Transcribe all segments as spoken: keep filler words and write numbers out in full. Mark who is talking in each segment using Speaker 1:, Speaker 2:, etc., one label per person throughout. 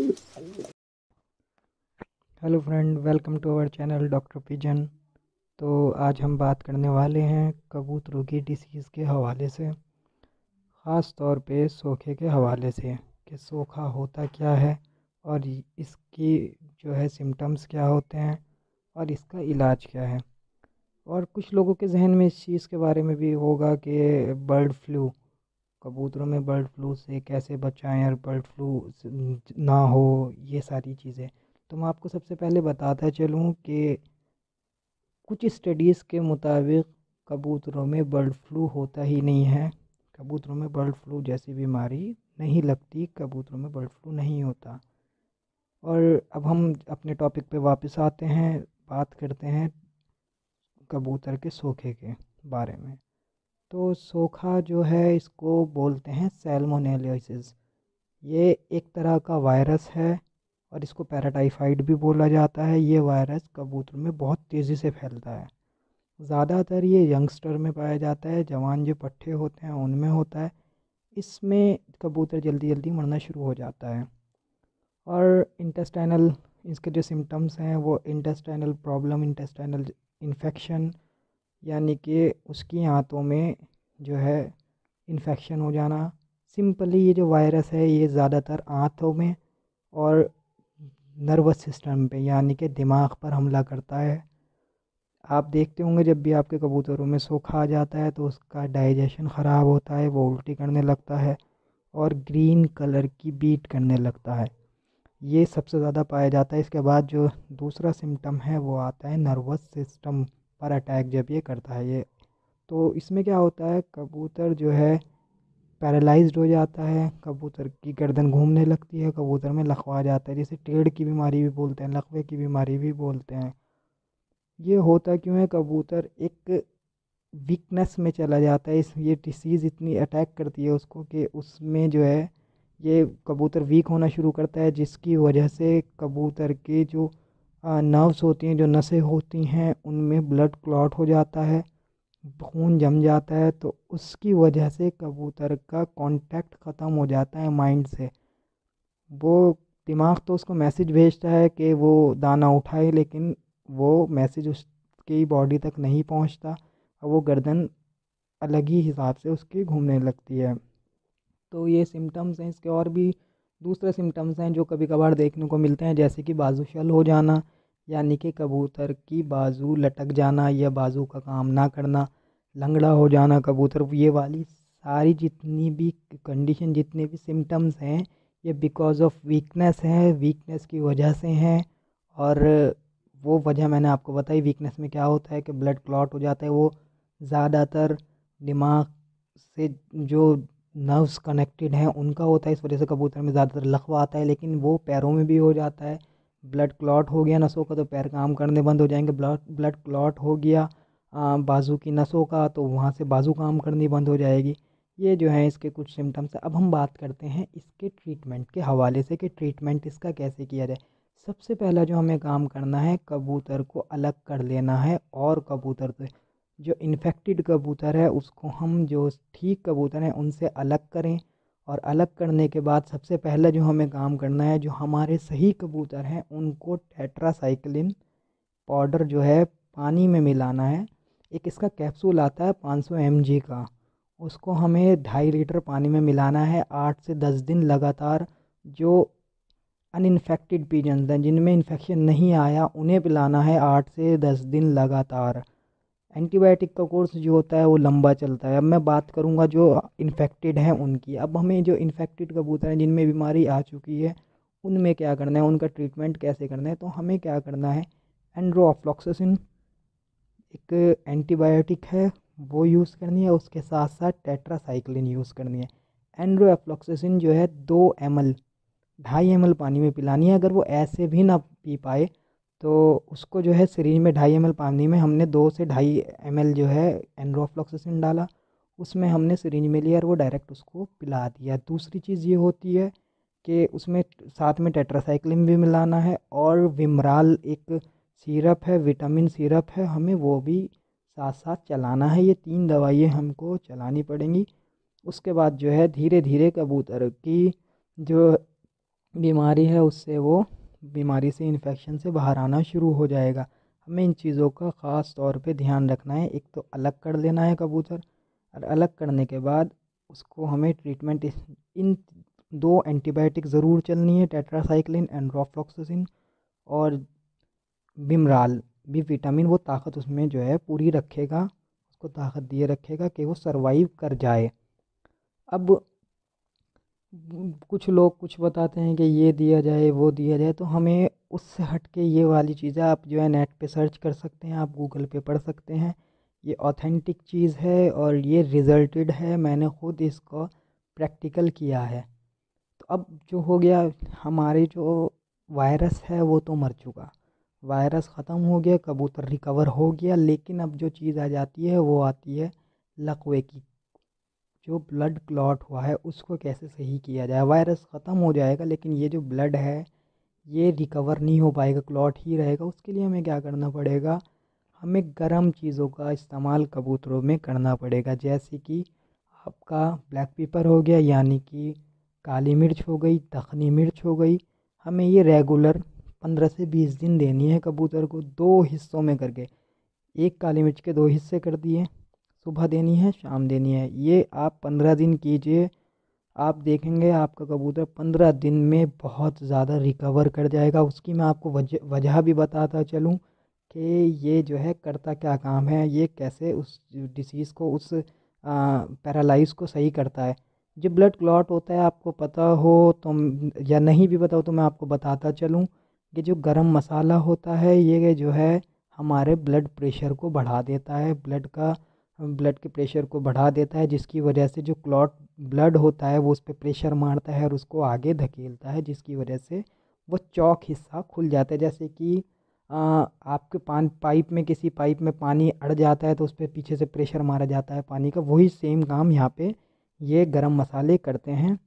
Speaker 1: Hello friend, welcome to our channel doctor pigeon. तो आज हम बात करने वाले हैं कबूतरों की डिसीज़ के हवाले से, ख़ास तौर पे सोखे के हवाले से कि सोखा होता क्या है और इ- इसकी जो है सिम्टम्स क्या होते हैं और इसका इलाज क्या है। और कुछ लोगों के जहन में इस चीज़ के बारे में भी होगा कि बर्ड फ्लू, कबूतरों में बर्ड फ्लू से कैसे बचाएं और बर्ड फ्लू ना हो, ये सारी चीज़ें। तो मैं आपको सबसे पहले बताता चलूँ कि कुछ स्टडीज़ के मुताबिक कबूतरों में बर्ड फ्लू होता ही नहीं है। कबूतरों में बर्ड फ्लू जैसी बीमारी नहीं लगती, कबूतरों में बर्ड फ्लू नहीं होता। और अब हम अपने टॉपिक पे वापस आते हैं, बात करते हैं कबूतर के सोखे के बारे में। तो सोखा जो है इसको बोलते हैं सैल्मोनेलियोसिस। ये एक तरह का वायरस है और इसको पैराटाइफाइड भी बोला जाता है। ये वायरस कबूतर में बहुत तेज़ी से फैलता है। ज़्यादातर ये यंगस्टर में पाया जाता है, जवान जो पट्ठे होते हैं उनमें होता है। इसमें कबूतर जल्दी जल्दी मरना शुरू हो जाता है। और इंटेस्टाइनल, इसके जो सिम्टम्स हैं वो इंटेस्टाइनल प्रॉब्लम, इंटेस्टाइनल इन्फेक्शन, यानी कि उसकी आंतों में जो है इन्फेक्शन हो जाना। सिंपली ये जो वायरस है ये ज़्यादातर आंतों में और नर्वस सिस्टम पे यानी कि दिमाग पर हमला करता है। आप देखते होंगे जब भी आपके कबूतरों में सोखा आ जाता है तो उसका डाइजेशन ख़राब होता है, वो उल्टी करने लगता है और ग्रीन कलर की बीट करने लगता है। ये सबसे ज़्यादा पाया जाता है। इसके बाद जो दूसरा सिम्टम है वो आता है नर्वस सिस्टम पर अटैक जब ये करता है ये। तो इसमें क्या होता है, कबूतर जो है पैरालाइज्ड हो जाता है, कबूतर की गर्दन घूमने लगती है, कबूतर में लखवा जाता है, जिसे टेढ़ की बीमारी भी बोलते हैं, लकवे की बीमारी भी बोलते हैं। ये होता क्यों है, कबूतर एक वीकनेस में चला जाता है। इस ये डिसीज़ इतनी अटैक करती है उसको कि उसमें जो है ये कबूतर वीक होना शुरू करता है, जिसकी वजह से कबूतर के जो नर्व्स होती हैं, जो नसें होती हैं, उनमें ब्लड क्लॉट हो जाता है, खून जम जाता है। तो उसकी वजह से कबूतर का कांटेक्ट ख़त्म हो जाता है माइंड से। वो दिमाग तो उसको मैसेज भेजता है कि वो दाना उठाए, लेकिन वो मैसेज उसकी बॉडी तक नहीं पहुंचता और वो गर्दन अलग ही हिसाब से उसकी घूमने लगती है। तो ये सिम्टम्स हैं। इसके और भी दूसरे सिम्टम्स हैं जो कभी कभार देखने को मिलते हैं, जैसे कि बाजू शल हो जाना, यानी कि कबूतर की बाजू लटक जाना या बाजू का काम ना करना, लंगड़ा हो जाना कबूतर। ये वाली सारी जितनी भी कंडीशन, जितने भी सिम्टम्स हैं, ये बिकॉज ऑफ वीकनेस है, वीकनेस की वजह से हैं। और वो वजह मैंने आपको बताई। वीकनेस में क्या होता है कि ब्लड क्लॉट हो जाता है, वो ज़्यादातर दिमाग से जो नर्व्स कनेक्टेड हैं उनका होता है। इस वजह से कबूतर में ज़्यादातर लकवा आता है, लेकिन वो पैरों में भी हो जाता है। ब्लड क्लॉट हो गया नसों का तो पैर काम करने बंद हो जाएंगे। ब्लड ब्लड क्लॉट हो गया आ, बाजू की नसों का, तो वहाँ से बाजू काम करनी बंद हो जाएगी। ये जो है इसके कुछ सिम्टम्स हैं। अब हम बात करते हैं इसके ट्रीटमेंट के हवाले से कि ट्रीटमेंट इसका कैसे किया जाए। सबसे पहला जो हमें काम करना है, कबूतर को अलग कर लेना है और कबूतर से जो इन्फेक्टेड कबूतर है उसको हम जो ठीक कबूतर हैं उनसे अलग करें। और अलग करने के बाद सबसे पहले जो हमें काम करना है, जो हमारे सही कबूतर हैं उनको टेट्रासाइक्लिन पाउडर जो है पानी में मिलाना है। एक इसका कैप्सूल आता है पाँच सौ एम जी का, उसको हमें ढाई लीटर पानी में मिलाना है आठ से दस दिन लगातार। जो अनइन्फेक्टेड पीजन्स हैं, जिनमें इन्फेक्शन नहीं आया, उन्हें पिलाना है आठ से दस दिन लगातार। एंटीबायोटिक का कोर्स जो होता है वो लंबा चलता है। अब मैं बात करूंगा जो इन्फेक्टेड हैं उनकी। अब हमें जो इन्फेक्टेड कबूतर हैं जिनमें बीमारी आ चुकी है, उनमें क्या करना है, उनका ट्रीटमेंट कैसे करना है। तो हमें क्या करना है, एंड्रोफ्लॉक्सासिन एक एंटीबायोटिक है, वो यूज़ करनी है। उसके साथ साथ टेट्रासाइक्लिन यूज़ करनी है। एंड्रोफ्लॉक्सासिन जो है दो एम एल ढाई एम एल पानी में पिलानी है। अगर वो ऐसे भी ना पी पाए तो उसको जो है सिरिंज में ढाई एम एल पानी में हमने दो से ढाई एम एल जो है एंड्रोफ्लॉक्सासिन डाला, उसमें हमने सिरिंज में लिया और वो डायरेक्ट उसको पिला दिया। दूसरी चीज़ ये होती है कि उसमें साथ में टेट्रासाइक्लिन भी मिलाना है और विमराल एक सिरप है, विटामिन सिरप है, हमें वो भी साथ साथ चलाना है। ये तीन दवाइयाँ हमको चलानी पड़ेंगी। उसके बाद जो है धीरे धीरे कबूतर की जो बीमारी है उससे वो बीमारी से इन्फेक्शन से बाहर आना शुरू हो जाएगा। हमें इन चीज़ों का ख़ास तौर पे ध्यान रखना है। एक तो अलग कर लेना है कबूतर, और अलग करने के बाद उसको हमें ट्रीटमेंट इन दो एंटीबायोटिक ज़रूर चलनी है, टेट्रासाइक्लिन एंड रोफ्लॉक्सासिन और बिमराल भी विटामिन। वो ताकत उसमें जो है पूरी रखेगा, उसको ताकत दिए रखेगा कि वो सरवाइव कर जाए। अब कुछ लोग कुछ बताते हैं कि ये दिया जाए वो दिया जाए, तो हमें उससे हट के ये वाली चीज़ें आप जो है नेट पे सर्च कर सकते हैं, आप गूगल पे पढ़ सकते हैं। ये ऑथेंटिक चीज़ है और ये रिजल्टेड है, मैंने खुद इसको प्रैक्टिकल किया है। तो अब जो हो गया, हमारे जो वायरस है वो तो मर चुका, वायरस ख़त्म हो गया, कबूतर रिकवर हो गया। लेकिन अब जो चीज़ आ जाती है वो आती है लकवे की। जो ब्लड क्लॉट हुआ है उसको कैसे सही किया जाए। वायरस ख़त्म हो जाएगा लेकिन ये जो ब्लड है ये रिकवर नहीं हो पाएगा, क्लॉट ही रहेगा। उसके लिए हमें क्या करना पड़ेगा, हमें गर्म चीज़ों का इस्तेमाल कबूतरों में करना पड़ेगा। जैसे कि आपका ब्लैक पेपर हो गया, यानी कि काली मिर्च हो गई, दखनी मिर्च हो गई। हमें ये रेगुलर पंद्रह से बीस दिन देनी है कबूतर को, दो हिस्सों में करके। एक काली मिर्च के दो हिस्से कर दिए, सुबह देनी है शाम देनी है। ये आप पंद्रह दिन कीजिए, आप देखेंगे आपका कबूतर पंद्रह दिन में बहुत ज़्यादा रिकवर कर जाएगा। उसकी मैं आपको वजह वजह भी बताता चलूँ कि ये जो है करता क्या काम है, ये कैसे उस डिसीज़ को, उस पैरालाइज को सही करता है। जो ब्लड क्लॉट होता है, आपको पता हो तो या नहीं भी पता हो तो मैं आपको बताता चलूँ कि जो गरम मसाला होता है ये जो है हमारे ब्लड प्रेशर को बढ़ा देता है, ब्लड का ब्लड के प्रेशर को बढ़ा देता है, जिसकी वजह से जो क्लॉट ब्लड होता है वो उस पर प्रेशर मारता है और उसको आगे धकेलता है, जिसकी वजह से वो चौक हिस्सा खुल जाता है। जैसे कि आ, आपके पान पाइप में, किसी पाइप में पानी अड़ जाता है तो उस पर पीछे से प्रेशर मारा जाता है पानी का, वही सेम काम यहाँ पे ये गरम मसाले करते हैं।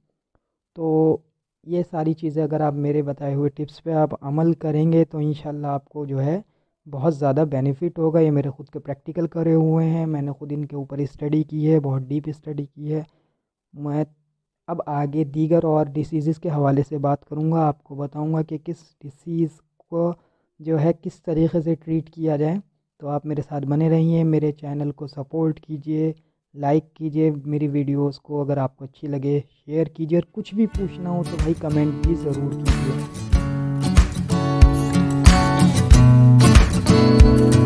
Speaker 1: तो ये सारी चीज़ें अगर आप मेरे बताए हुए टिप्स पे आप अमल करेंगे तो इंशाल्लाह आपको जो है बहुत ज़्यादा बेनिफिट होगा। ये मेरे ख़ुद के प्रैक्टिकल करे हुए हैं, मैंने ख़ुद इनके ऊपर स्टडी की है, बहुत डीप स्टडी की है। मैं अब आगे दीगर और डिसीज़ के हवाले से बात करूँगा, आपको बताऊँगा कि किस डिसीज़ को जो है किस तरीके से ट्रीट किया जाए। तो आप मेरे साथ बने रहिए, मेरे चैनल को सपोर्ट कीजिए, लाइक कीजिए मेरी वीडियोस को, अगर आपको अच्छी लगे शेयर कीजिए, और कुछ भी पूछना हो तो भाई कमेंट भी ज़रूर कीजिए।